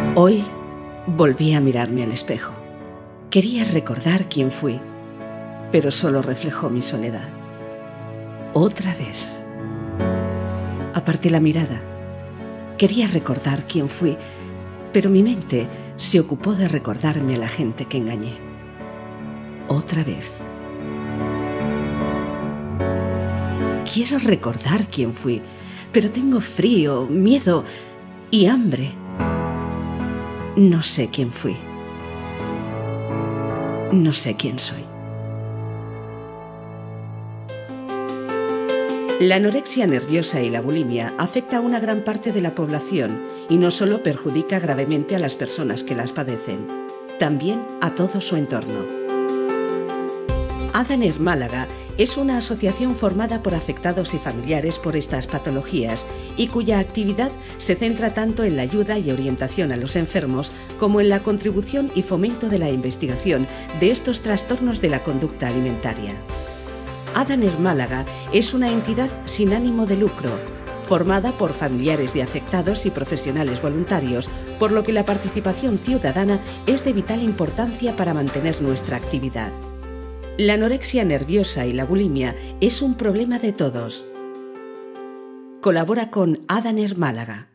Hoy volví a mirarme al espejo. Quería recordar quién fui, pero solo reflejó mi soledad. Otra vez. Aparté la mirada. Quería recordar quién fui, pero mi mente se ocupó de recordarme a la gente que engañé. Otra vez. Quiero recordar quién fui, pero tengo frío, miedo y hambre. No sé quién fui. No sé quién soy. La anorexia nerviosa y la bulimia afecta a una gran parte de la población y no solo perjudica gravemente a las personas que las padecen, también a todo su entorno. Adaner Málaga es una asociación formada por afectados y familiares por estas patologías y cuya actividad se centra tanto en la ayuda y orientación a los enfermos como en la contribución y fomento de la investigación de estos trastornos de la conducta alimentaria. Adaner Málaga es una entidad sin ánimo de lucro, formada por familiares de afectados y profesionales voluntarios, por lo que la participación ciudadana es de vital importancia para mantener nuestra actividad. La anorexia nerviosa y la bulimia es un problema de todos. Colabora con Adaner Málaga.